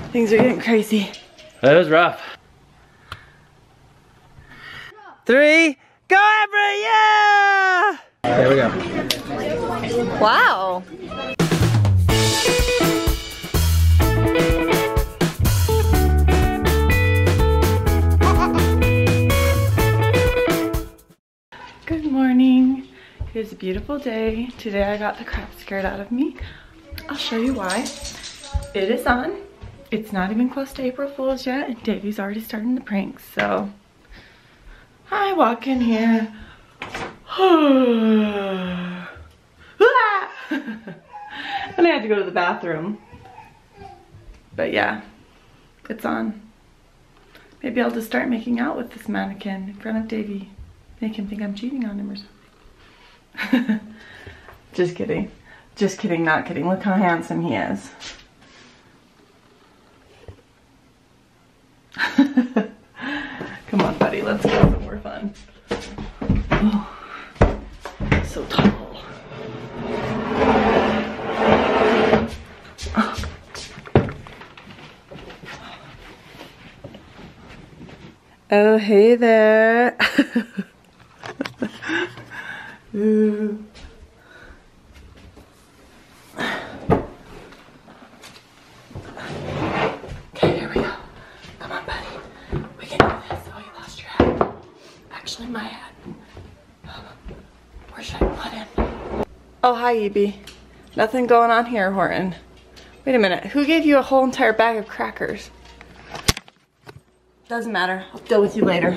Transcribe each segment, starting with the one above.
Things are getting crazy. That was rough. 3, go Everett, yeah! There we go. Wow. Good morning. It is a beautiful day. Today I got the crap scared out of me. I'll show you why. It is on. It's not even close to April Fool's yet, and Davey's already starting the pranks, so I walk in here. And I had to go to the bathroom. But yeah, it's on. Maybe I'll just start making out with this mannequin in front of Davey. Make him think I'm cheating on him or something. Just kidding. Just kidding, not kidding. Look how handsome he is. Come on, buddy, let's go have some more fun. Oh, so tall. Oh. Oh, hey there. Ooh. Okay, here we go. Come on, buddy. We can do this. Oh, you lost your hat. Actually, my hat. Where should I put him? Oh, hi, Evie. Nothing going on here, Horton. Wait a minute. Who gave you a whole entire bag of crackers? Doesn't matter. I'll deal with you later.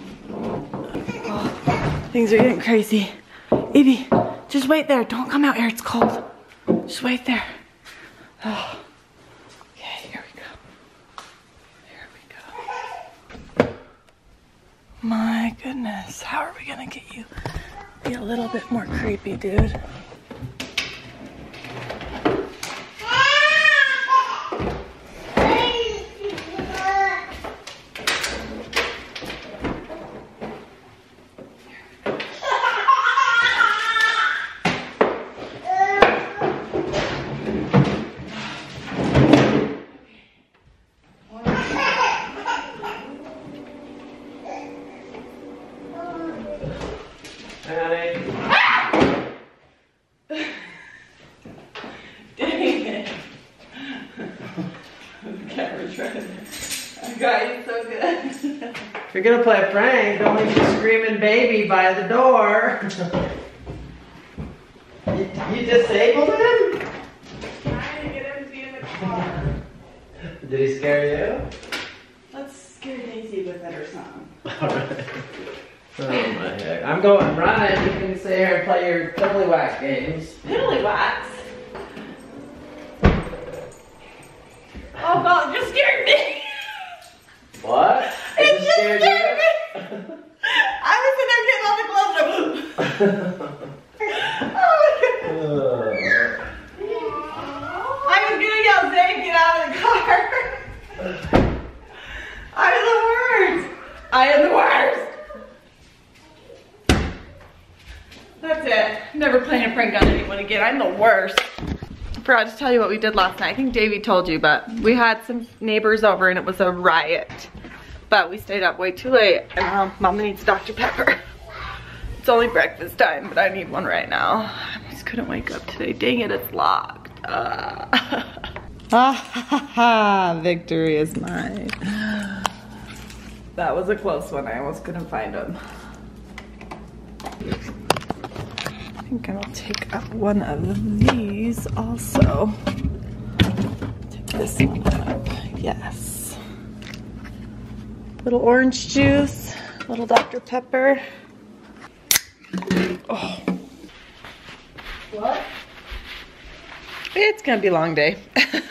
Oh, things are getting crazy. Evie, just wait there. Don't come out here. It's cold. Just wait there. Oh. Okay, here we go. Here we go. My goodness. How are we gonna get you be a little bit more creepy, dude? If you're gonna play a prank, don't leave the screaming baby by the door. You disabled him? Trying to get him to be in the car. Did he scare you? Let's scare Daisy with it or something. Alright. Oh my heck. I'm going running. You can sit here and play your Piddlywhack games. Piddlywhacks? Oh god, you scared me! What? It just scared me! I was in there getting all the gloves. Oh I was gonna yell, Zane, get out of the car! I am the worst! I am the worst! That's it. Never playing a prank on anyone again. I'm the worst. I forgot to tell you what we did last night. I think Davey told you, but we had some neighbors over and it was a riot. But we stayed up way too late and now Mama needs Dr. Pepper. It's only breakfast time, but I need one right now. I just couldn't wake up today. Dang it, it's locked. Victory is mine. That was a close one. I almost couldn't find him. I think I'll take up one of these also. Take this one up. Yes. Little orange juice, little Dr. Pepper. Oh. What? It's gonna be a long day.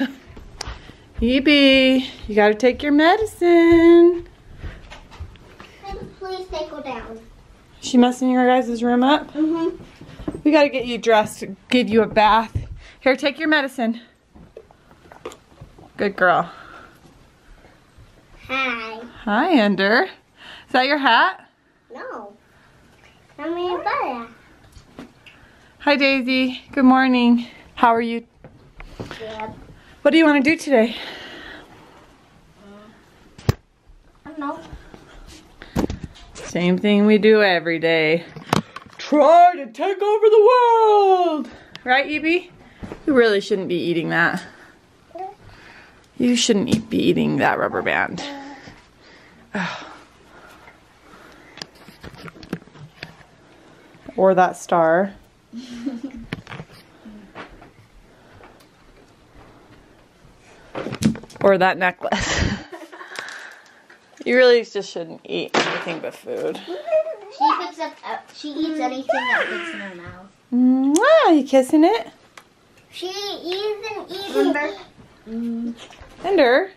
Evie, you gotta take your medicine. Please take her down. She messing your guys' room up? Mm-hmm. We gotta get you dressed, give you a bath. Here, take your medicine. Good girl. Hi. Hi, Ender. Is that your hat? No. I mean, butter. Hi, Daisy. Good morning. How are you? Yeah. What do you want to do today? Same thing we do every day. Try to take over the world! Right, Evie? You really shouldn't be eating that. You shouldn't be eating that rubber band. Oh. Or that star. Or that necklace. You really just shouldn't eat anything but food. She eats anything that fits in her mouth. Mwah, you kissing it? She even eats Ender.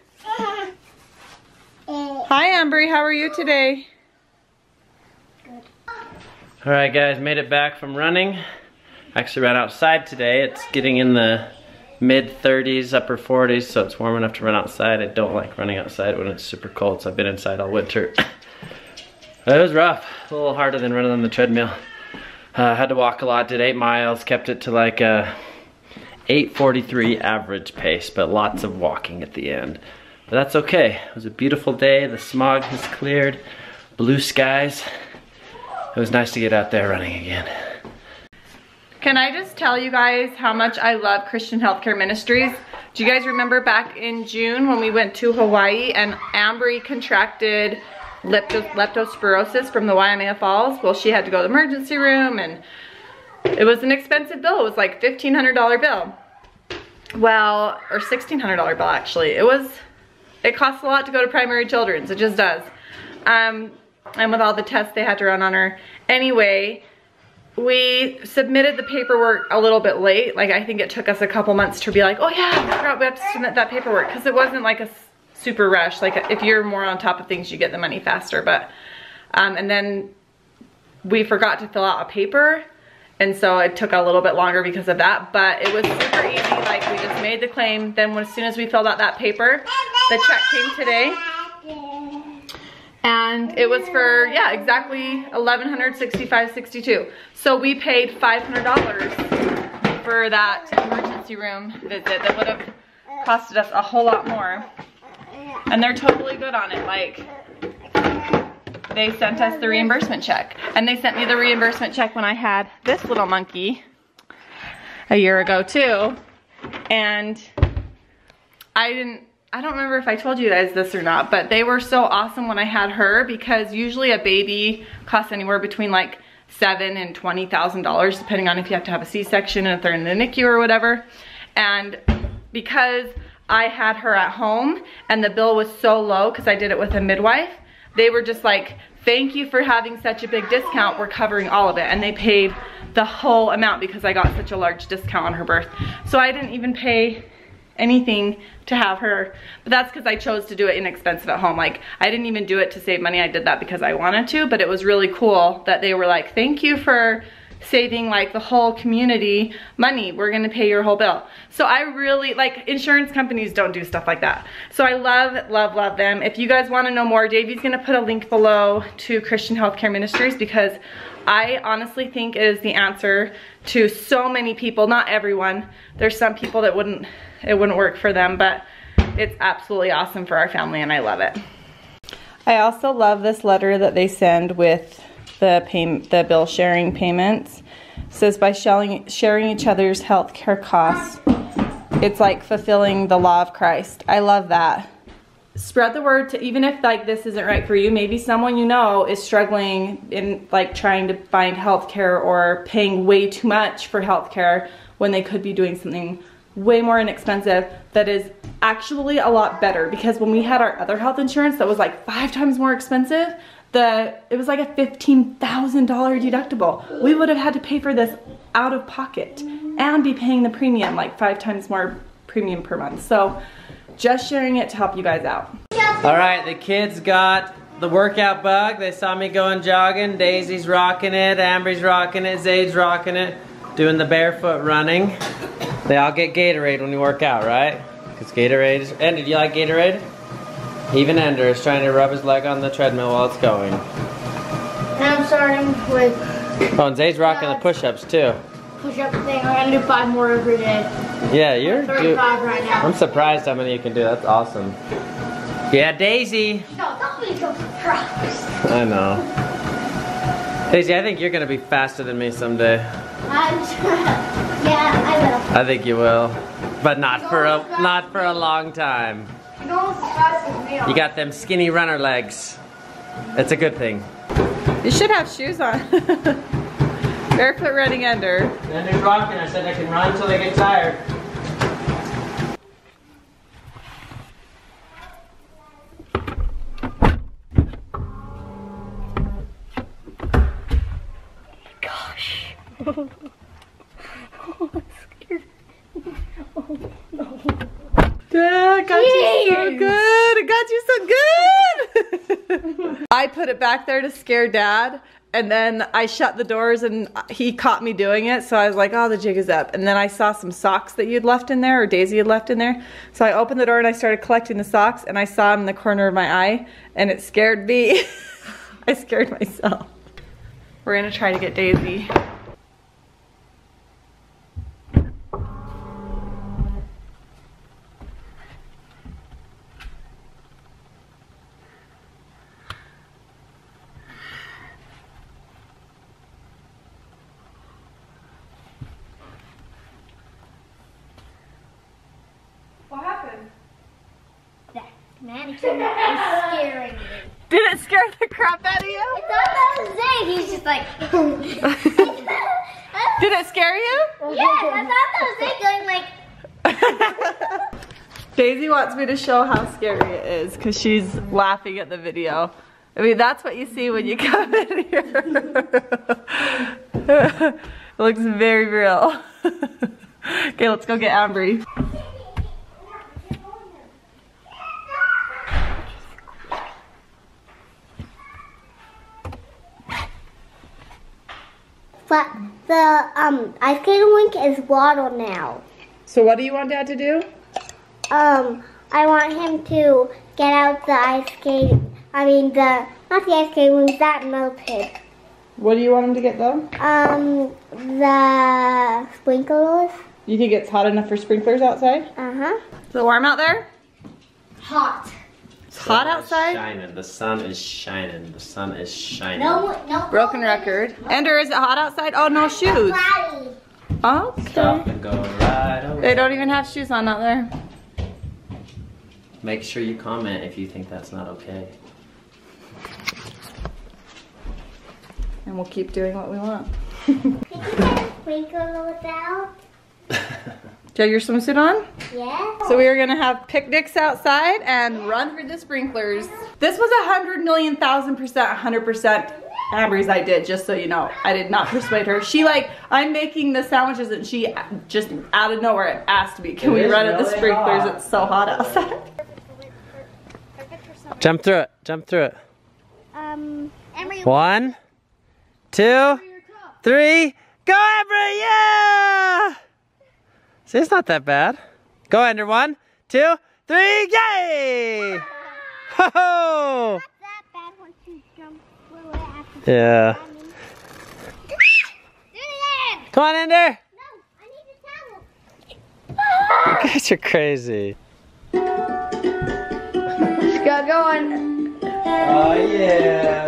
Hi, Ambry. How are you today? Good. Alright guys, made it back from running. Actually ran outside today. It's getting in the mid 30s, upper 40s, so it's warm enough to run outside. I don't like running outside when it's super cold, so I've been inside all winter. It was rough, a little harder than running on the treadmill. Had to walk a lot, did 8 miles, kept it to like a 8:43 average pace, but lots of walking at the end. But that's okay, it was a beautiful day, the smog has cleared, blue skies. It was nice to get out there running again. Can I just tell you guys how much I love Christian Healthcare Ministries? Do you guys remember back in June when we went to Hawaii and Ambry contracted leptospirosis from the Waimea Falls? Well, she had to go to the emergency room and it was an expensive bill. It was like $1,500 bill. Well, or $1,600 bill actually. It costs a lot to go to Primary Children's, it just does. And with all the tests they had to run on her. Anyway, we submitted the paperwork a little bit late. Like I think it took us a couple months to be like, oh yeah, I forgot we have to submit that paperwork. Because it wasn't like a super rush. Like if you're more on top of things, you get the money faster. But, and then we forgot to fill out a paper. And so it took a little bit longer because of that. But it was super easy. Like we just made the claim. Then as soon as we filled out that paper, the check came today. And it was for, yeah, exactly $1,165.62. So we paid $500 for that emergency room visit that would have costed us a whole lot more. And they're totally good on it. Like, they sent us the reimbursement check. And they sent me the reimbursement check when I had this little monkey a year ago too. And I don't remember if I told you guys this or not, but they were so awesome when I had her because usually a baby costs anywhere between like $7,000 and $20,000 depending on if you have to have a C-section and if they're in the NICU or whatever. And because I had her at home and the bill was so low because I did it with a midwife, they were just like, thank you for having such a big discount, we're covering all of it. And they paid the whole amount because I got such a large discount on her birth. So I didn't even pay anything to have her, but that's because I chose to do it inexpensive at home. Like I didn't even do it to save money, I did that because I wanted to, but it was really cool that they were like, thank you for saving like the whole community money, we're gonna pay your whole bill. So I really, like, insurance companies don't do stuff like that. So I love them. If you guys want to know more, Davey's gonna put a link below to Christian Healthcare Ministries because I honestly think it is the answer to so many people, not everyone. There's some people that it wouldn't work for them, but it's absolutely awesome for our family and I love it. I also love this letter that they send with the bill sharing payments. It says by sharing each other's health care costs, it's like fulfilling the law of Christ. I love that. Spread the word to, even if like this isn't right for you, maybe someone you know is struggling in like trying to find health care or paying way too much for health care when they could be doing something way more inexpensive that is actually a lot better. Because when we had our other health insurance that was like 5 times more expensive, it was like a $15,000 deductible. We would have had to pay for this out of pocket and be paying the premium, like 5 times more premium per month. So just sharing it to help you guys out. All right, the kids got the workout bug. They saw me going jogging. Daisy's rocking it, Ambry's rocking it, Zade's rocking it, doing the barefoot running. They all get Gatorade when you work out, right? Because Gatorade is... Ender, do you like Gatorade? Even Ender is trying to rub his leg on the treadmill while it's going. And I'm starting with... Oh, and Zade's rocking the push-ups too. Push-up thing. I'm gonna do 5 more every day. Yeah, you're... 35 right now. I'm surprised how many you can do. That's awesome. Yeah, Daisy. No, don't be so surprised. I know. Daisy, I think you're gonna be faster than me someday. Yeah, I will. I think you will, but not for a long time. You got them skinny runner legs. It's a good thing. You should have shoes on. Barefoot running under. And they're rocking. I said I can run until they get tired. Gosh. Oh, I'm scared. Oh, no. Dad, got you so good. It got you so good. I put it back there to scare Dad, and then I shut the doors and he caught me doing it. So I was like, oh, the jig is up. And then I saw some socks that you'd left in there, or Daisy had left in there. So I opened the door and I started collecting the socks, and I saw them in the corner of my eye, and it scared me. I scared myself. We're gonna try to get Daisy. What happened? That mannequin is scaring me. Did it scare the crap out of you? I thought that was Zay. He's just like. Did it scare you? Yes, I thought that was Zay going like. Daisy wants me to show how scary it is because she's laughing at the video. I mean, that's what you see when you come in here. It looks very real. Okay, let's go get Ambry. But the ice skating rink is water now. So what do you want Dad to do? I want him to get out the ice skate. I mean not the ice skating rink, that melted. What do you want him to get though? The sprinklers. You think it's hot enough for sprinklers outside? Uh-huh. Is it warm out there? Hot. It's hot outside? Shining. The sun is shining. The sun is shining. No. Broken record. Ender, is it hot outside? Oh, no shoes. Cloudy. Okay. Stop and go right away. They don't even have shoes on out there. Make sure you comment if you think that's not okay. And we'll keep doing what we want. Can you get a sprinkler out? Do you have your swimsuit on? Yeah. So we are gonna have picnics outside and run for the sprinklers. This was 100,000,000%, 100% Ambry's I did, just so you know. I did not persuade her. She I'm making the sandwiches and she just out of nowhere asked me, can we run at the sprinklers? It's so hot outside. Jump through it. Jump through it. Emery, 1, 2, 3. Go, Ambry! Yeah! See, it's not that bad. Go, Ender. 1, 2, 3. Yay! Ho ho! not that bad once you jump through it after. Yeah. Do it again. Come on, Ender. No, I need a towel. You guys are crazy. Let's go going. Oh yeah.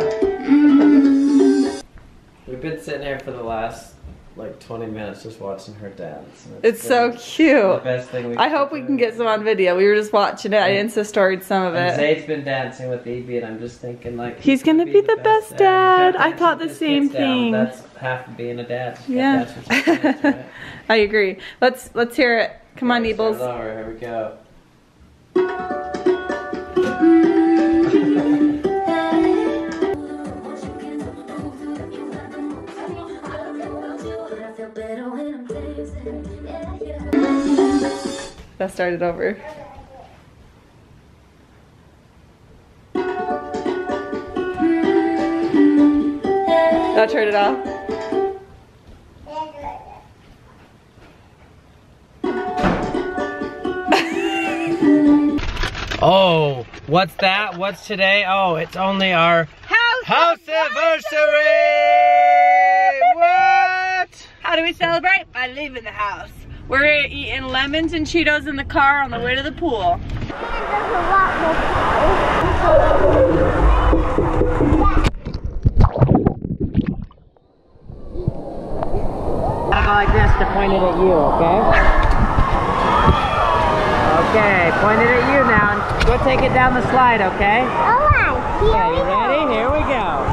We've been sitting here for the last like 20 minutes just watching her dance. It's so cute. The best thing we I hope we can get some on video. We were just watching it. I Insta-storied some of And it. Zayd's been dancing with Evie, and I'm just thinking like He's gonna be the best dad. I thought the His same kids down. thing. That's half of being a dad. Yeah. That's what you think, right? I agree. Let's hear it. Come on, Okay, start Eebles. it over. Here we go. Let's start it over. Now turn it off. Oh, what's that? What's today? Oh, it's only our house anniversary! What? How do we celebrate? By leaving the house. We're eating lemons and Cheetos in the car on the way to the pool. like this to point it at you, okay? Okay, point it at you now. Go take it down the slide, okay? Alright, Okay, you ready? Here we go.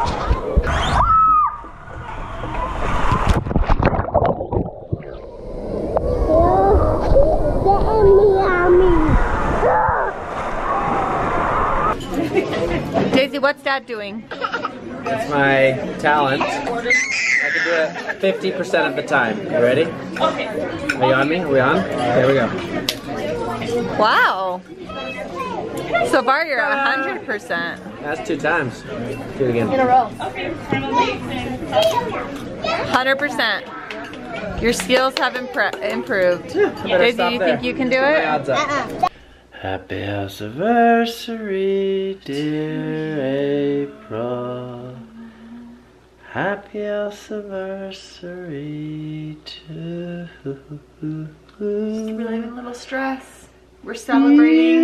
Daisy, what's Dad doing? It's my talent. I can do it 50% of the time. You ready? Okay. Are you on me? Are we on? There we go. Wow. So far you're 100%. That's 2 times. Do it again. In a row. Okay. 100%. Your skills have improved. Daisy, do you think you can do it? Happy house anniversary, dear April. Happy house anniversary to Just relieving a little stress. We're celebrate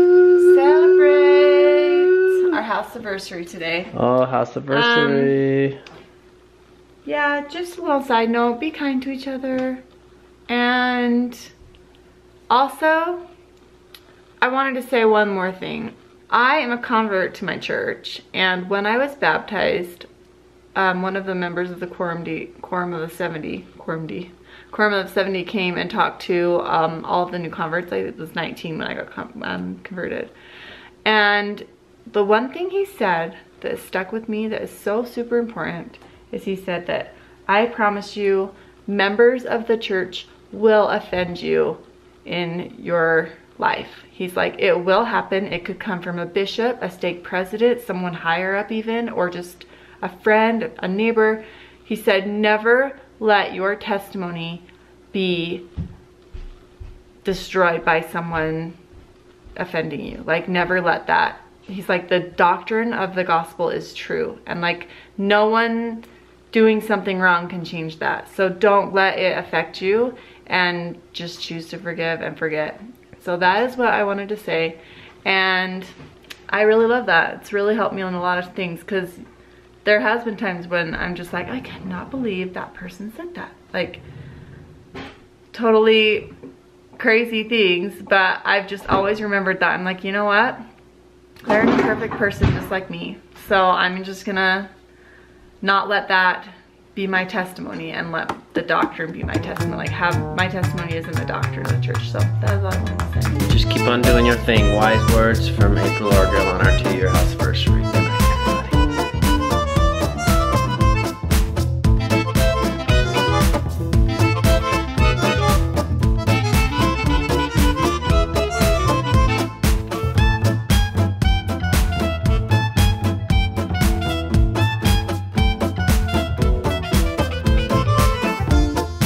our house anniversary today. Oh, house anniversary. Yeah, just a little side note, be kind to each other. And also, I wanted to say one more thing. I am a convert to my church, and when I was baptized, one of the members of the Quorum of the 70 came and talked to all of the new converts. I was 19 when I got converted. And the one thing he said that stuck with me that is so super important is he said that, I promise you, members of the church will offend you in your life. He's like, it will happen. It could come from a bishop, a stake president, someone higher up even, or just a friend, a neighbor. He said, never let your testimony be destroyed by someone offending you. Like, never let that. He's like, the doctrine of the gospel is true. And like, no one doing something wrong can change that. So don't let it affect you, and just choose to forgive and forget. So that is what I wanted to say. And I really love that. It's really helped me on a lot of things, because there has been times when I'm just like, I cannot believe that person said that. Like, totally crazy things, but I've just always remembered that. I'm like, you know what? They're an imperfect person just like me. So I'm just gonna not let that be my testimony and let the doctrine be my testimony. Like, have my testimony isn't the doctrine of the church. So that is all I wanted to say. Just keep on doing your thing. Wise words from April Orgill on our 2-year house anniversary.